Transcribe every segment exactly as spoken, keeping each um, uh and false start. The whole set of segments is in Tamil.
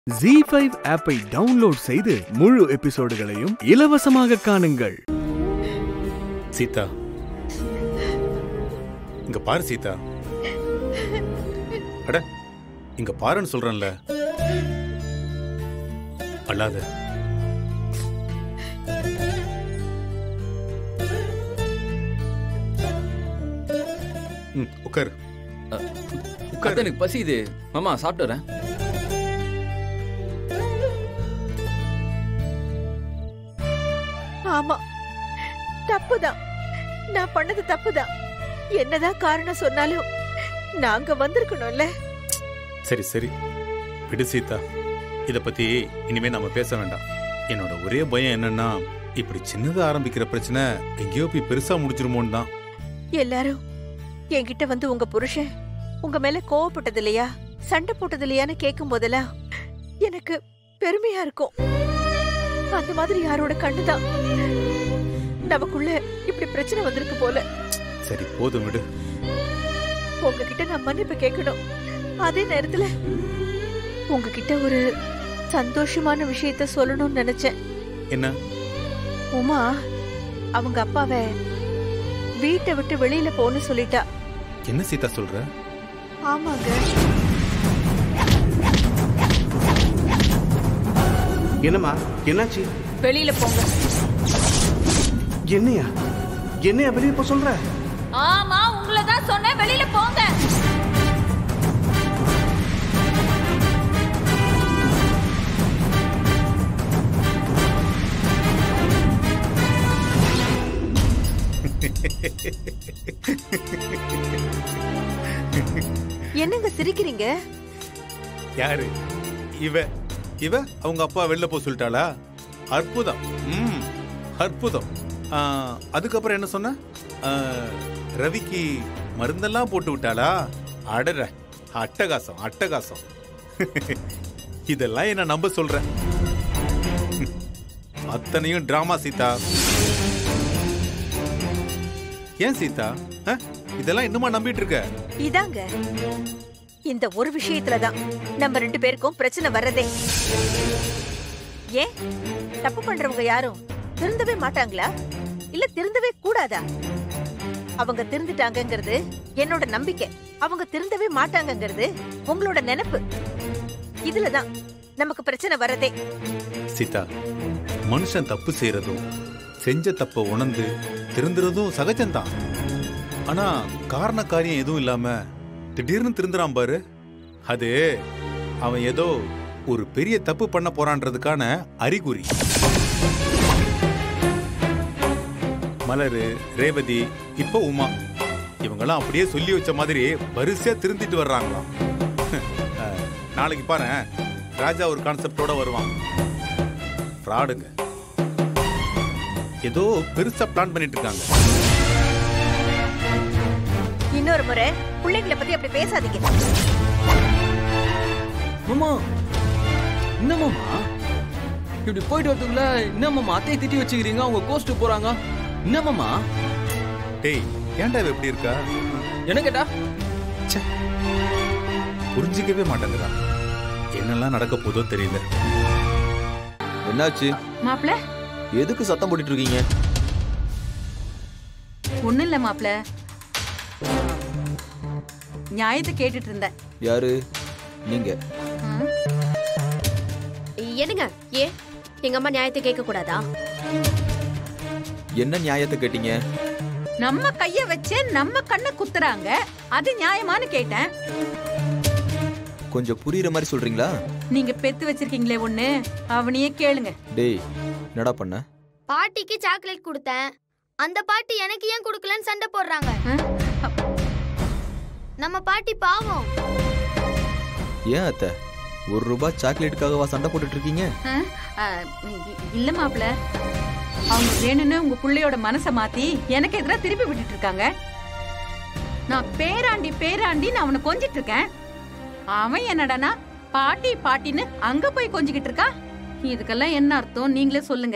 ஜீ ஃபைவ் ஆப்பை டவுன்லோட் செய்து முழு எபிசோடுகளையும் இலவசமாக காணுங்கள். சீதா, இங்க பாரு சீதா. அட இங்க பாருன்னு சொல்றேன்ல, அல்லாத. உட்கார் உட்கார். எனக்கு பசி இது மாமா, சாப்பிட்டு வரேன். ஆமா, தப்புதான். நான் பண்ணது தப்புதான். என்னதான் காரணம் சொன்னாலும் நாங்க வந்திருக்கணும்ல. சரி சரி விடு சீதா, இத பத்தி இனிமே நாம பேச வேண்டாம். என்னோட ஒரே பயம் என்னன்னா, இப்படி சின்னதா ஆரம்பிக்கிற பிரச்சனை எங்கேயோ போய் பெருசா முடிச்சிருமோன்னு தான். எல்லாரும் என்கிட்ட வந்து உங்க புருஷன் உங்க மேல கோவப்பட்டது இல்லையா, சண்டை போட்டது இல்லையான்னு கேட்கும் போதெல்லாம் எனக்கு பெருமையா இருக்கும். அந்த மாதிரி யாரோட கண்ணுதான் நமக்குள்ள இப்படி பிரச்சனை வந்திருக்கு போல. சரி போதும் விடு. உங்ககிட்ட நான் மன்னிப்பு கேட்கணும். அதே நேரத்துல உங்ககிட்ட ஒரு சந்தோஷமான விஷயத்த சொல்லணும்னு நினைச்சேன். என்ன? உமா அவங்க அப்பாவை வீட்டை விட்டு வெளியில போன்னு சொல்லிட்டா. என்ன சீதா சொல்ற? ஆமாங்க. என்னம்மா, என்னாச்சு? வெளியில போங்க. என்னையா என்னையா வெளியே போ சொல்ற? ஆமா, உங்களை தான் சொன்னேன், வெளியில போங்க. என்னங்க சிரிக்கிறீங்க? யாரு இவ? இவ அவங்க அப்பா வெளில போ சொல்லிட்டாளா? அற்புதம். ம் அற்புதம். அதுக்கப்புறம் என்ன சொன்ன? ரவிக்கு மருந்தெல்லாம் போட்டு விட்டாளா? அடற, அட்டகாசம் அட்டகாசம். இதெல்லாம் என்ன நம்ப சொல்ற? அத்தனையும் டிராமா சீதா. ஏன் சீதா இதெல்லாம் இன்னுமா நம்பிட்டு இருக்க? இதாங்க, இந்த ஒரு விஷயத்துலதான் நம்ம ரெண்டு பேருக்கும் பிரச்சனை வர்றதே. ஏன் தப்பு பண்றவங்க யாரும் திருந்தவே மாட்டாங்களா? இல்ல திருந்தவே கூடாதா? அவங்க திருந்துட்டாங்கிறது என்னோட நம்பிக்கை, அவங்க திருந்தவே மாட்டாங்கிறது உங்களோட நினைப்பு. இதுலதான் நமக்கு பிரச்சனை வரதே. சீதா, மனுஷன் தப்பு செய்யறதும் செஞ்ச தப்ப உணர்ந்து திருந்துறதும் சகஜம்தான். ஆனா காரண காரியம் எதுவும் இல்லாம திடீர்னு திருந்துறான் பாரு, அது அவன் ஏதோ ஒரு பெரிய தப்பு பண்ண போறான்றதுக்கான அறிகுறி. மலரு, ரேவதி, இப்போ உமா, இவங்கெல்லாம் அப்படியே சொல்லி வச்ச மாதிரி வரிசையா திருந்திட்டு வர்றாங்களாம். நாளைக்கு பாரு, ராஜா ஒரு கான்செப்டோட வருவான். ஃப்ராடுங்க, ஏதோ பெருசா பிளான் பண்ணிட்டு இருக்காங்க. இன்னொரு முறை பிள்ளைங்களை பத்தி அப்படி பேசாதீங்க. மாமா என்ன மாமா இப்படி போயிட்டு வரதுக்குள்ள என்ன மாமா அத்தையை திட்டி வச்சுக்கிறீங்க? அவங்க கோஸ்ட் போறாங்க. என்ன மாமா? டேய், ஏன்டா இவ எப்படி இருக்கா? என்ன கேட்டா புரிஞ்சிக்கவே மாட்டேங்கிறா. என்னெல்லாம் நடக்க போதோ தெரியல. என்னாச்சு மாப்ள? எதுக்கு சத்தம் போட்டுட்டு இருக்கீங்க? ஒண்ணு இல்ல மாப்ள, நியாயத்தை கேட்டுட்டு இருந்தேன். யாரு நீங்க? என்னங்க, ஏ எங்க அம்மா நியாயத்தை கேட்க கூடாதா? என்ன நியாயத்தை கேட்டீங்க? நம்ம கைய வச்சு நம்ம கண்ணை குத்துறாங்க, அது நியாயமானு கேட்டேன். கொஞ்சம் புரியுற மாதிரி சொல்றீங்களா? நீங்க பெத்து வச்சிருக்கீங்களே ஒண்ணு, அவனையே கேளுங்க. டேய், என்னடா பண்ண? பாட்டிக்கு சாக்லேட் கொடுத்தேன், அந்த பாட்டி எனக்கு ஏன் கொடுக்கலன்னு சண்டை போடுறாங்க. நம்ம பாட்டி பாவம். ஏன் அத்தை, ஒரு ரூபாய் சாக்லேட்டுக்காகவா சண்டை போட்டுட்டு இருக்கீங்க? இல்ல மாப்ள, அவங்க வேணும்னு உங்க பிள்ளையோட மனசை மாத்தி எனக்கு எதிராக திருப்பி விட்டுட்டு இருக்காங்க. நான் பேராண்டி பேராண்டி நான் அவனை கொஞ்சிட்டு இருக்கேன். அவன் என்னடானா பாட்டி பாட்டின்னு அங்க போய் கொஞ்சிக்கிட்டு இருக்கான். இதுக்கெல்லாம் என்ன அர்த்தம் நீங்களே சொல்லுங்க.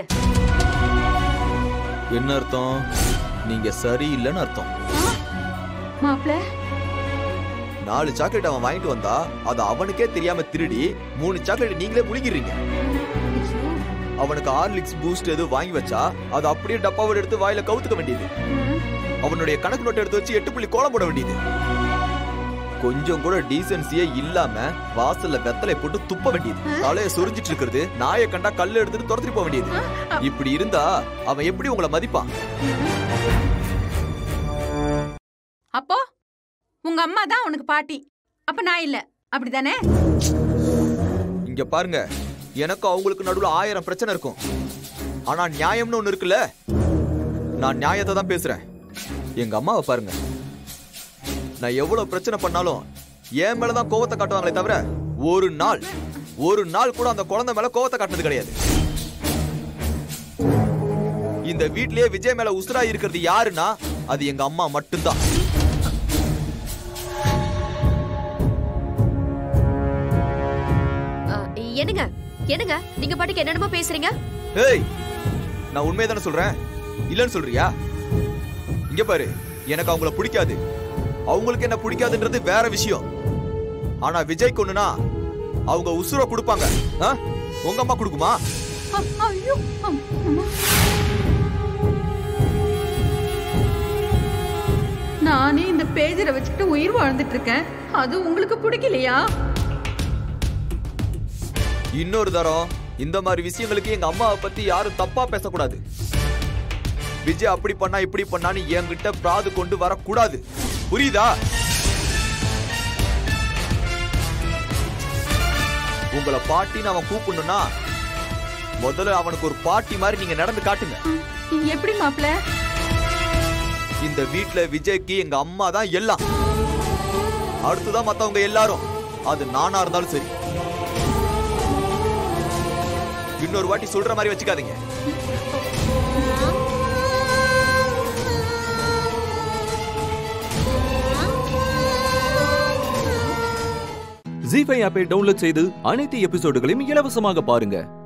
என்ன அர்த்தம்? நீங்க சரி இல்லைன்னு அர்த்தம். மாப்ள, நாலு சாக்லேட் அவன் வாங்கிட்டு வந்தா அது அவனுக்கே தெரியாம திருடி மூணு சாக்லேட் நீங்களே முழுங்கிடுறீங்க. அவனுக்கு ஹார்லிக்ஸ் பூஸ்ட் எது வாங்கி வச்சா அது அப்படியே டப்பாவோட எடுத்து வாயில கவுத்துக்க வேண்டியது. அவனுடைய கணக்கு நோட்டை எடுத்து வச்சு எட்டு புள்ளி கோலம் போட வேண்டியது. கொஞ்சம் கூட டீசன்சியே இல்லாம வாசல்ல வெத்தலை போட்டு துப்ப வேண்டியது. தலைய சொரிஞ்சிட்டு இருக்கிறது, நாயை கண்டா கல்ல எடுத்துட்டு துரத்திட்டு போக வேண்டியது. இப்படி இருந்தா அவன் எப்படி உங்களை மதிப்பான்? அப்போ உங்க அம்மா தான் உனக்கு பாட்டி, அப்ப நான் இல்ல, அப்படிதானே? இங்க பாருங்க, எனக்கு அவங்களுக்கு நடுவுல ஆயிரம் பிரச்சனை இருக்கும். ஆனா நியாயம்னு ஒண்ணு இருக்குல்ல, நான் நியாயத்தை தான் பேசுறேன். எங்க அம்மாவை பாருங்க, நான் எவ்வளவு பிரச்சனை பண்ணாலும் என் மேலதான் கோவத்தை காட்டுவாங்களே தவிர ஒரு நாள் ஒரு நாள் கூட அந்த குழந்தை மேல கோவத்தை காட்டுறது கிடையாது. இந்த வீட்லயே விஜய் மேல உசுரா இருக்கிறது யாருன்னா அது எங்க அம்மா மட்டும்தான். என்னங்க என்னங்க நீங்க பாட்டுக்கு என்னென்னமோ பேசுறீங்க? ஏய், நான் உண்மையை தானே சொல்றேன், இல்லன்னு சொல்றியா? இங்க பாரு, எனக்கு அவங்கள பிடிக்காது, அவங்களுக்கு என்ன பிடிக்காதுன்றது வேற விஷயம். ஆனா விஜய் கொன்னுனா அவங்க உசுர கொடுப்பாங்க. உங்க அம்மா கொடுக்குமா? நானே இந்த பேஜரை வச்சுக்கிட்டு உயிர் வாழ்ந்துட்டு இருக்கேன், அது உங்களுக்கு பிடிக்கலையா? இன்னொரு தரம் இந்த மாதிரி விஷயங்களுக்கு எங்க அம்மாவை பத்தி யாரும் தப்பா பேசக்கூடாது. விஜய் அப்படி பண்ணா இப்படி பண்ணான்னு என்கிட்ட பிராது கொண்டு வரக்கூடாது, புரியுதா? உங்களை பாட்டின்னு அவன் கூப்பிடணும்னா முதல்ல அவனுக்கு ஒரு பாட்டி மாதிரி நீங்க நடந்து காட்டுங்க. எப்படி மாப்ள? இந்த வீட்டுல விஜய்க்கு எங்க அம்மா தான் எல்லாம், அடுத்துதான் மத்தவங்க எல்லாரும். அது நானா இருந்தாலும் சரி. இன்னொரு வாட்டி சொல்ற மாதிரி வச்சுக்காதீங்க. ஜீ ஃபைவ் ஆப்பை டவுன்லோட் செய்து அனைத்து எபிசோடுகளையும் இலவசமாக பாருங்க.